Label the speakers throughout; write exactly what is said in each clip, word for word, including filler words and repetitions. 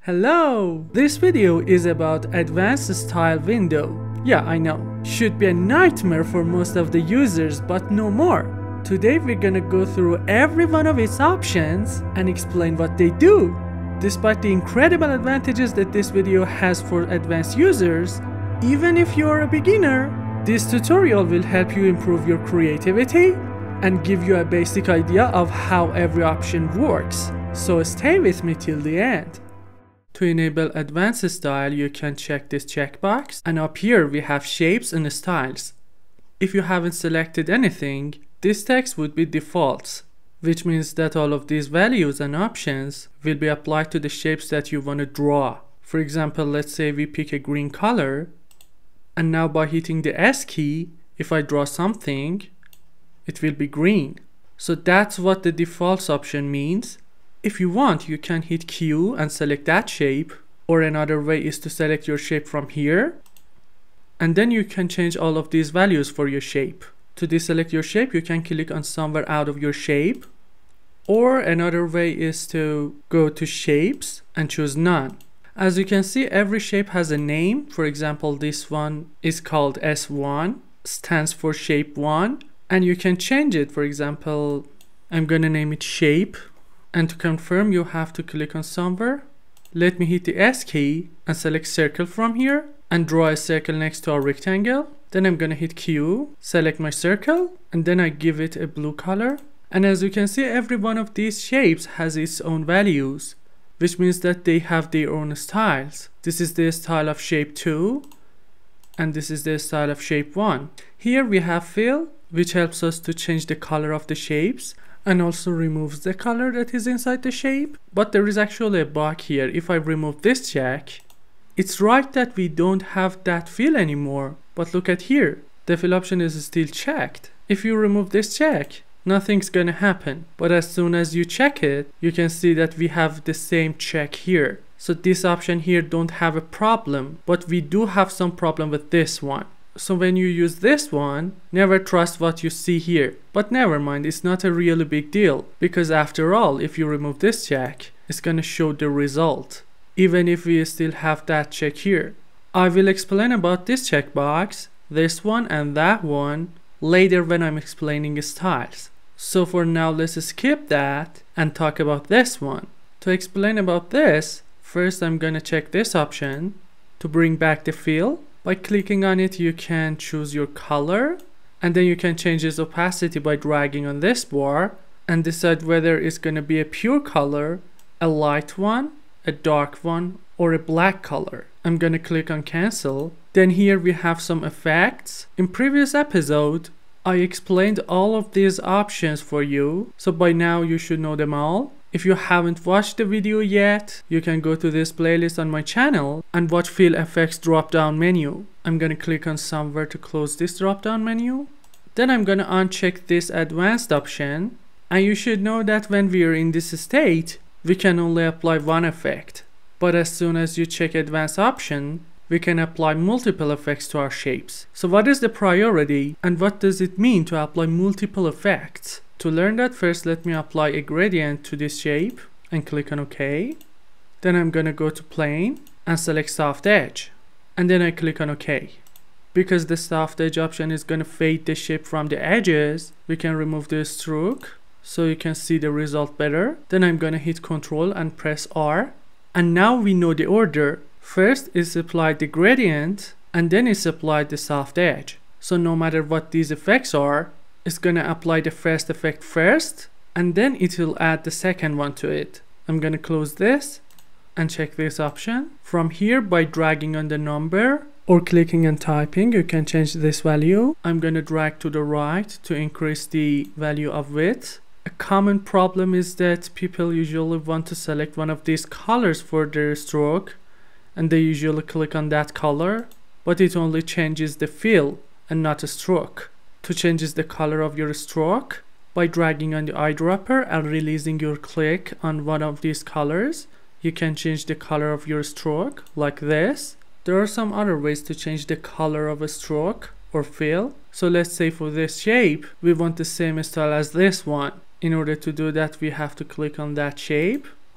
Speaker 1: Hello! This video is about advanced style window. Yeah, I know. Should be a nightmare for most of the users, but no more. Today we're gonna go through every one of its options and explain what they do. Despite the incredible advantages that this video has for advanced users, even if you're a beginner, this tutorial will help you improve your creativity and give you a basic idea of how every option works. So stay with me till the end. To enable advanced style, you can check this checkbox, and up here we have shapes and styles. If you haven't selected anything, this text would be defaults, which means that all of these values and options will be applied to the shapes that you want to draw. For example, let's say we pick a green color, and now by hitting the S key, if I draw something, it will be green. So that's what the defaults option means. If you want, you can hit Q and select that shape, or another way is to select your shape from here, and then you can change all of these values for your shape. To deselect your shape, you can click on somewhere out of your shape, or another way is to go to shapes and choose none. As you can see, every shape has a name. For example, this one is called S one, stands for shape one, and you can change it. For example, I'm gonna name it shape. And to confirm, you have to click on somewhere. Let me hit the S key and select circle from here and draw a circle next to our rectangle. Then I'm gonna hit Q, select my circle, and then I give it a blue color. And as you can see, every one of these shapes has its own values, which means that they have their own styles. This is the style of shape two, and this is the style of shape one. Here we have fill, which helps us to change the color of the shapes, and also removes the color that is inside the shape. But there is actually a bug here. If I remove this check, it's right that we don't have that fill anymore, but look at here, the fill option is still checked. If you remove this check, nothing's gonna happen, but as soon as you check it, you can see that we have the same check here. So this option here don't have a problem, but we do have some problem with this one. So when you use this one, never trust what you see here. But never mind, it's not a really big deal, because after all, if you remove this check, it's gonna show the result, even if we still have that check here. I will explain about this checkbox, this one and that one, later when I'm explaining styles. So for now, let's skip that and talk about this one. To explain about this, first I'm gonna check this option to bring back the fill. By clicking on it, you can choose your color, and then you can change its opacity by dragging on this bar and decide whether it's going to be a pure color, a light one, a dark one, or a black color. I'm going to click on cancel. Then here we have some effects. In previous episode, I explained all of these options for you, so by now you should know them all. If you haven't watched the video yet, you can go to this playlist on my channel and watch Fill Effects drop down menu. I'm gonna click on somewhere to close this drop down menu. Then I'm gonna uncheck this advanced option, and you should know that when we are in this state, we can only apply one effect. But as soon as you check advanced option, we can apply multiple effects to our shapes. So what is the priority and what does it mean to apply multiple effects? To learn that, first let me apply a gradient to this shape and click on OK. Then I'm gonna go to plane and select soft edge, and then I click on OK. Because the soft edge option is gonna fade the shape from the edges, we can remove the stroke so you can see the result better. Then I'm gonna hit Control and press R, and now we know the order. First is apply the gradient, and then is apply the soft edge. So no matter what these effects are, it's gonna apply the first effect first, and then it will add the second one to it. I'm gonna close this and check this option. From here, by dragging on the number or clicking and typing, you can change this value. I'm gonna drag to the right to increase the value of width. A common problem is that people usually want to select one of these colors for their stroke, and they usually click on that color, but it only changes the fill and not a stroke. To change the color of your stroke, by dragging on the eyedropper and releasing your click on one of these colors, you can change the color of your stroke like this. There are some other ways to change the color of a stroke or fill. So let's say for this shape, we want the same style as this one. In order to do that, we have to click on that shape,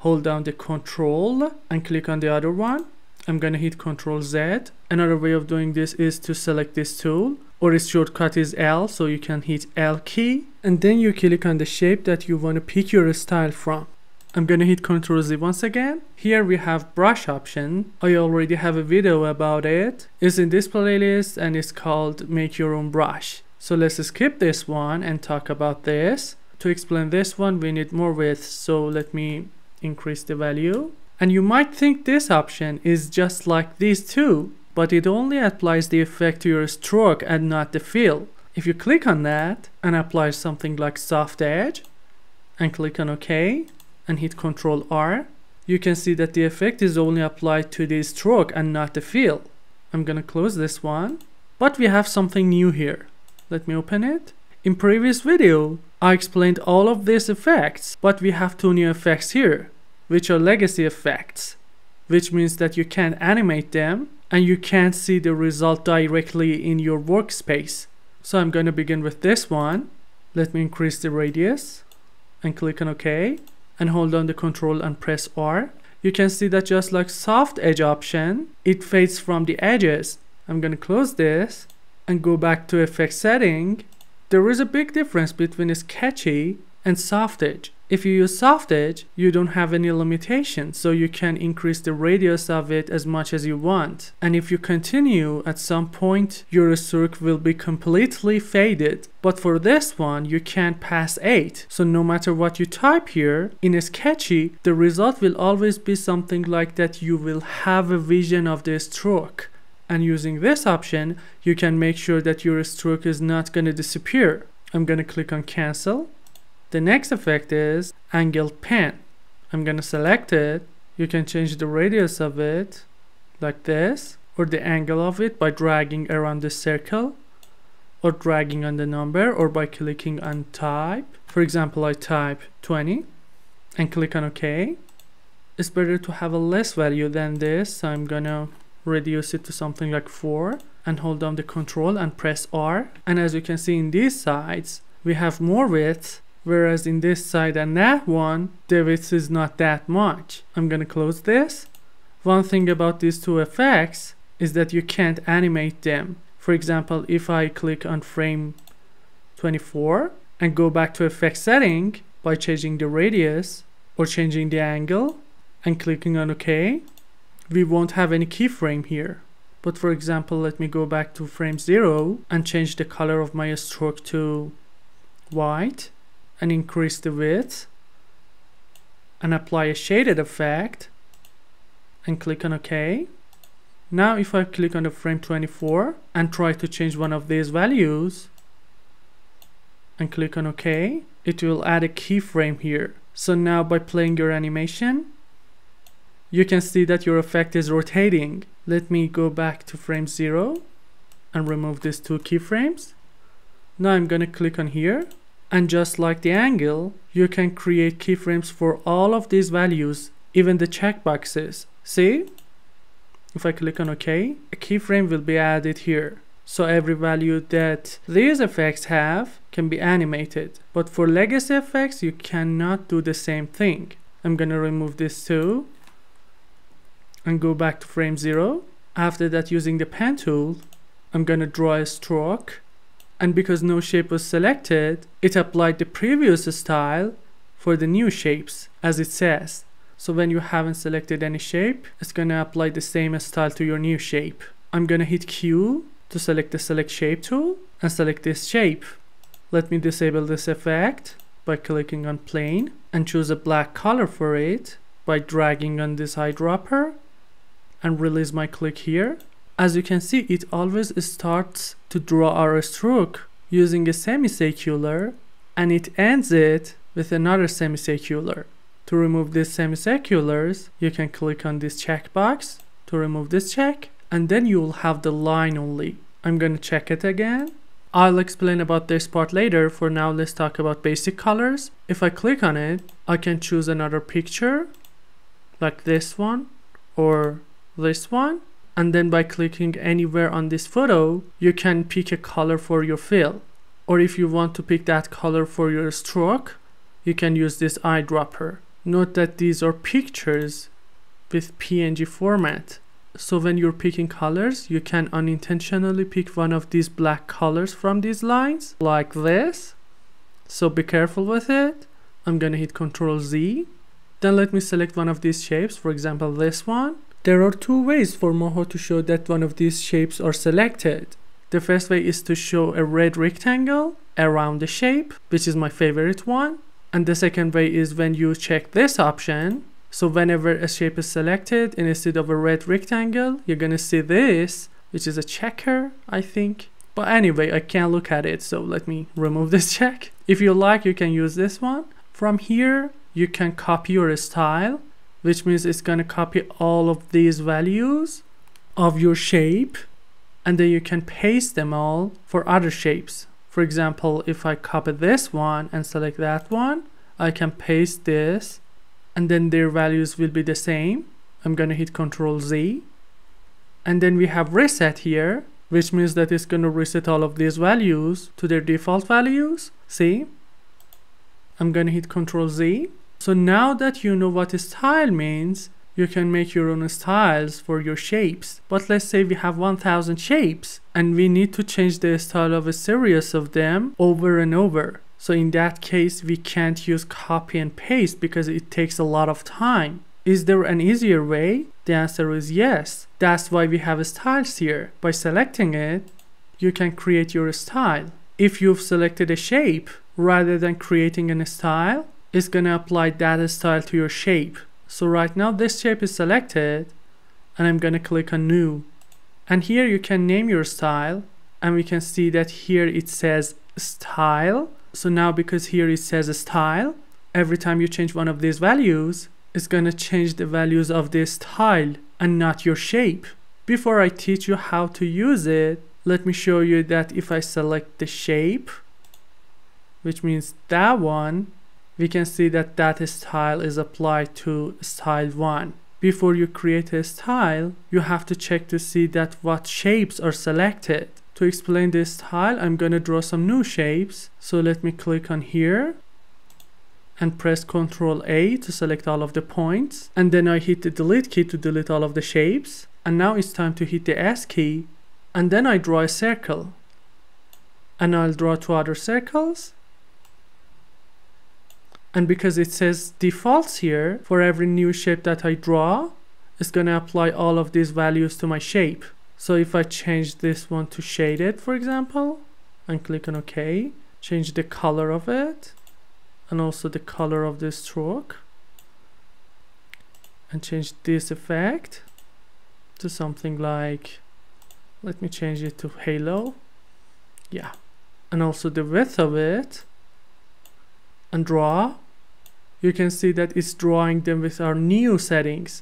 Speaker 1: hold down the Control and click on the other one. I'm gonna hit Control Z. Another way of doing this is to select this tool, or its shortcut is L, so you can hit L key and then you click on the shape that you want to pick your style from. I'm gonna hit Control Z once again. Here we have brush option. I already have a video about it. It's in this playlist and it's called Make Your Own Brush. So let's skip this one and talk about this. To explain this one we need more width, so let me increase the value. And you might think this option is just like these two, but it only applies the effect to your stroke and not the fill. If you click on that and apply something like soft edge and click on OK and hit Control R, you can see that the effect is only applied to the stroke and not the fill. I'm gonna close this one, but we have something new here. Let me open it. In previous video I explained all of these effects, but we have two new effects here, which are legacy effects, which means that you can't animate them and you can't see the result directly in your workspace. So I'm going to begin with this one. Let me increase the radius and click on OK and hold down the Control and press R. You can see that just like soft edge option, it fades from the edges. I'm going to close this and go back to effect setting. There is a big difference between sketchy and soft edge. If you use soft edge, you don't have any limitation, so you can increase the radius of it as much as you want. And if you continue, at some point your stroke will be completely faded. But for this one, you can't pass eight. So no matter what you type here, in sketchy, the result will always be something like that. You will have a vision of the stroke. And using this option, you can make sure that your stroke is not going to disappear. I'm going to click on cancel. The next effect is angled pen. I'm going to select it. You can change the radius of it like this, or the angle of it by dragging around the circle, or dragging on the number, or by clicking on type. For example, I type twenty and click on OK. It's better to have a less value than this, so I'm gonna reduce it to something like four and hold down the Control and press R. And as you can see in these sides, we have more width, whereas in this side and that one, the width is not that much. I'm gonna close this. One thing about these two effects is that you can't animate them. For example, if I click on frame twenty-four and go back to effect setting by changing the radius or changing the angle and clicking on OK, we won't have any keyframe here. But for example, let me go back to frame zero and change the color of my stroke to white and increase the width and apply a shaded effect and click on OK. Now if I click on the frame twenty-four and try to change one of these values and click on OK, it will add a keyframe here. So now by playing your animation, you can see that your effect is rotating. Let me go back to frame zero and remove these two keyframes. Now I'm gonna click on here, and just like the angle, you can create keyframes for all of these values, even the checkboxes. See? If I click on OK, a keyframe will be added here. So every value that these effects have can be animated. But for legacy effects, you cannot do the same thing. I'm gonna remove this too and go back to frame zero. After that, using the pen tool, I'm gonna draw a stroke. And because no shape was selected, it applied the previous style for the new shapes, as it says. So when you haven't selected any shape, it's gonna apply the same style to your new shape. I'm gonna hit Q to select the select shape tool and select this shape. Let me disable this effect by clicking on plane and choose a black color for it by dragging on this eyedropper and release my click here. As you can see, it always starts to draw our stroke using a semicircular and it ends it with another semicircular. To remove these semicirculars, you can click on this checkbox to remove this check, and then you will have the line only. I'm gonna check it again. I'll explain about this part later. For now, let's talk about basic colors. If I click on it, I can choose another picture like this one or this one. And then by clicking anywhere on this photo, you can pick a color for your fill. Or if you want to pick that color for your stroke, you can use this eyedropper. Note that these are pictures with P N G format. So when you're picking colors, you can unintentionally pick one of these black colors from these lines, like this. So be careful with it. I'm gonna hit control Z. Then let me select one of these shapes, for example this one. There are two ways for Moho to show that one of these shapes are selected. The first way is to show a red rectangle around the shape, which is my favorite one. And the second way is when you check this option. So whenever a shape is selected, and instead of a red rectangle, you're gonna see this, which is a checker, I think. But anyway, I can't look at it, so let me remove this check. If you like, you can use this one. From here, you can copy your style, which means it's gonna copy all of these values of your shape, and then you can paste them all for other shapes. For example, if I copy this one and select that one, I can paste this, and then their values will be the same. I'm gonna hit control Z. And then we have reset here, which means that it's gonna reset all of these values to their default values. See? I'm gonna hit control Z. So now that you know what style means, you can make your own styles for your shapes. But let's say we have one thousand shapes and we need to change the style of a series of them over and over. So in that case, we can't use copy and paste because it takes a lot of time. Is there an easier way? The answer is yes. That's why we have styles here. By selecting it, you can create your style. If you've selected a shape, rather than creating a style, it's gonna apply that style to your shape. So right now this shape is selected, and I'm gonna click on new. And here you can name your style, and we can see that here it says style. So now because here it says style, every time you change one of these values, it's gonna change the values of this style and not your shape. Before I teach you how to use it, let me show you that if I select the shape, which means that one, we can see that that style is applied to style one. Before you create a style, you have to check to see that what shapes are selected. To explain this style, I'm gonna draw some new shapes. So let me click on here and press control A to select all of the points. And then I hit the delete key to delete all of the shapes. And now it's time to hit the S key. And then I draw a circle. And I'll draw two other circles. And because it says defaults here, for every new shape that I draw, it's gonna apply all of these values to my shape. So if I change this one to shaded, for example, and click on OK, change the color of it, and also the color of the stroke, and change this effect to something like, let me change it to halo, yeah, and also the width of it, and draw. You can see that it's drawing them with our new settings.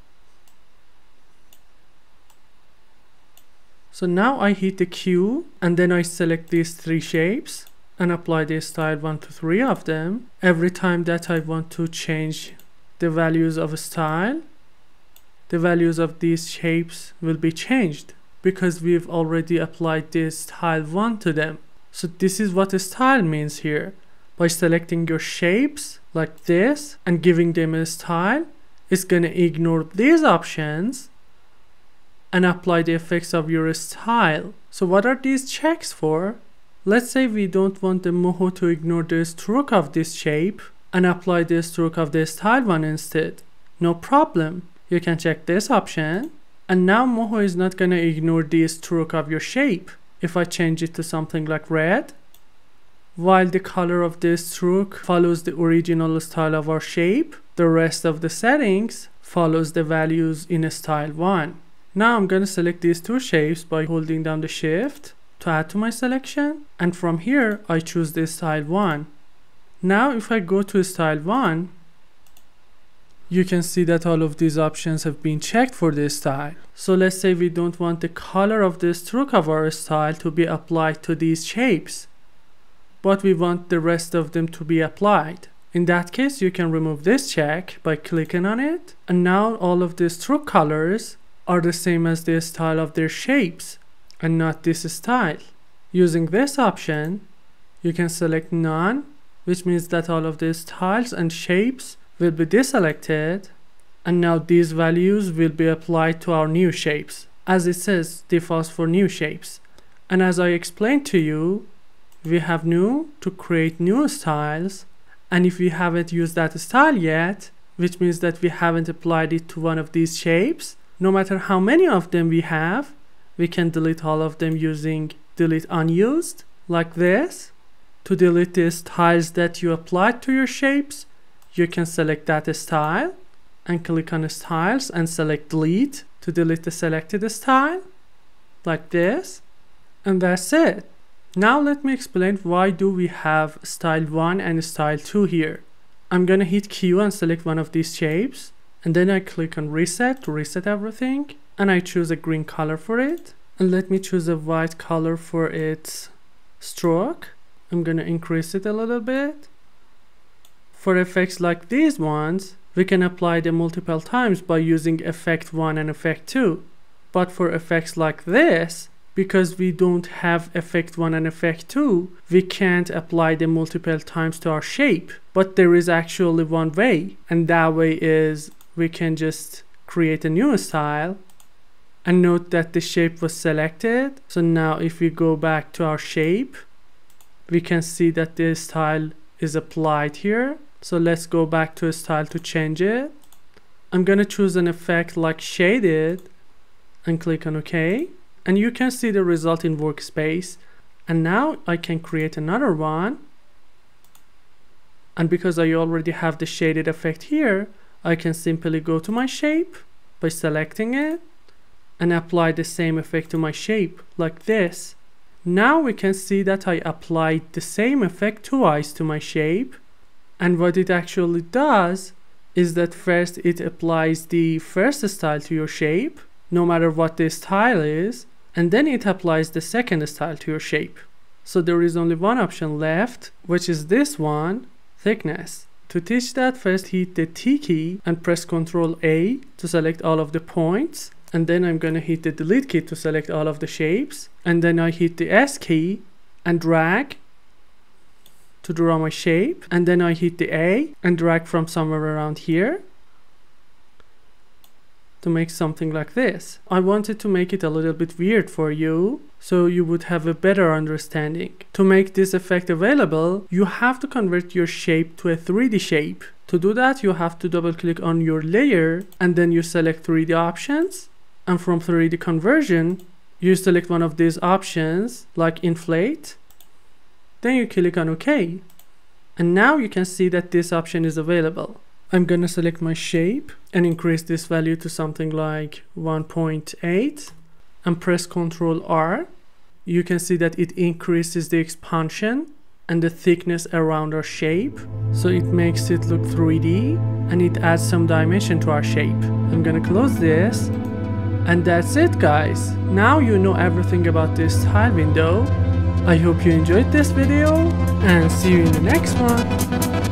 Speaker 1: So now I hit the Q, and then I select these three shapes and apply the style one to three of them. Every time that I want to change the values of a style, the values of these shapes will be changed because we've already applied this style one to them. So this is what a style means here. By selecting your shapes like this and giving them a style, it's gonna ignore these options and apply the effects of your style. So what are these checks for? Let's say we don't want the Moho to ignore the stroke of this shape and apply the stroke of the style one instead. No problem. You can check this option, and now Moho is not gonna ignore the stroke of your shape. If I change it to something like red, while the color of the stroke follows the original style of our shape, the rest of the settings follows the values in style one. Now I'm gonna select these two shapes by holding down the shift to add to my selection, and from here I choose the style one. Now if I go to style one, you can see that all of these options have been checked for this style. So let's say we don't want the color of the stroke of our style to be applied to these shapes, but we want the rest of them to be applied. In that case, you can remove this check by clicking on it, and now all of the stroke colors are the same as the style of their shapes and not this style. Using this option, you can select none, which means that all of the styles and shapes will be deselected, and now these values will be applied to our new shapes. As it says, defaults for new shapes. And as I explained to you, we have new to create new styles, and if we haven't used that style yet, which means that we haven't applied it to one of these shapes, no matter how many of them we have, we can delete all of them using delete unused, like this. To delete the styles that you applied to your shapes, you can select that style and click on styles and select delete to delete the selected style, like this. And that's it. Now let me explain why do we have style one and style two here. I'm gonna hit Q and select one of these shapes, and then I click on reset to reset everything, and I choose a green color for it, and let me choose a white color for its stroke. I'm gonna increase it a little bit. For effects like these ones, we can apply them multiple times by using effect one and effect two. But for effects like this, because we don't have effect one and effect two, we can't apply them multiple times to our shape. But there is actually one way, and that way is we can just create a new style, and note that the shape was selected. So now if we go back to our shape, we can see that the style is applied here. So let's go back to a style to change it. I'm gonna choose an effect like shaded and click on OK. And you can see the result in workspace. And now I can create another one. And because I already have the shaded effect here, I can simply go to my shape by selecting it and apply the same effect to my shape like this. Now we can see that I applied the same effect twice to my shape. And what it actually does is that first it applies the first style to your shape, no matter what the style is, and then it applies the second style to your shape. So there is only one option left, which is this one, thickness. To teach that, first hit the T key and press control A to select all of the points, and then I'm gonna hit the delete key to select all of the shapes, and then I hit the S key and drag to draw my shape, and then I hit the A and drag from somewhere around here to make something like this. I wanted to make it a little bit weird for you, so you would have a better understanding. To make this effect available, you have to convert your shape to a three D shape. To do that, you have to double click on your layer, and then you select three D options, and from three D conversion, you select one of these options like inflate, then you click on OK. And now you can see that this option is available. I'm gonna select my shape and increase this value to something like one point eight and press control R. You can see that it increases the expansion and the thickness around our shape, so it makes it look three D and it adds some dimension to our shape. I'm gonna close this, and that's it guys. Now you know everything about this style window. I hope you enjoyed this video, and see you in the next one.